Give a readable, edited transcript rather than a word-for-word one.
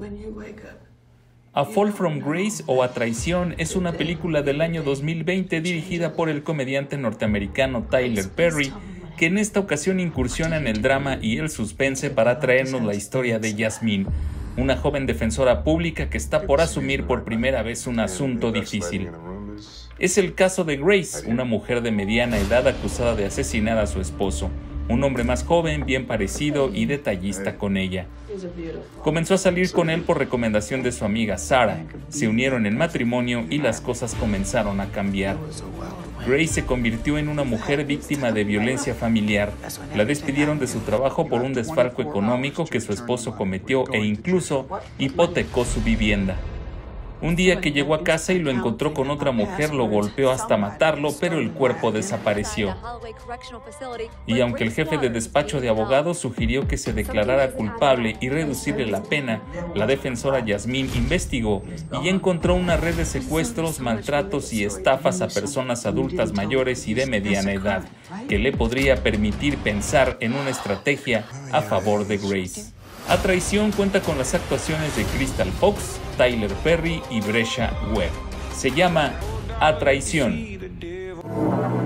A Fall from Grace o A Traición es una película del año 2020 dirigida por el comediante norteamericano Tyler Perry, que en esta ocasión incursiona en el drama y el suspense para traernos la historia de Yasmine, una joven defensora pública que está por asumir por primera vez un asunto difícil. Es el caso de Grace, una mujer de mediana edad acusada de asesinar a su esposo, un hombre más joven, bien parecido y detallista con ella. Comenzó a salir con él por recomendación de su amiga Sarah, se unieron en matrimonio y las cosas comenzaron a cambiar. Grace se convirtió en una mujer víctima de violencia familiar. La despidieron de su trabajo por un desfalco económico que su esposo cometió e incluso hipotecó su vivienda. Un día que llegó a casa y lo encontró con otra mujer, lo golpeó hasta matarlo, pero el cuerpo desapareció. Y aunque el jefe de despacho de abogados sugirió que se declarara culpable y reducirle la pena, la defensora Yasmine investigó y encontró una red de secuestros, maltratos y estafas a personas adultas mayores y de mediana edad, que le podría permitir pensar en una estrategia a favor de Grace. A Traición cuenta con las actuaciones de Crystal Fox, Tyler Perry y Brescia Webb. Se llama A Traición.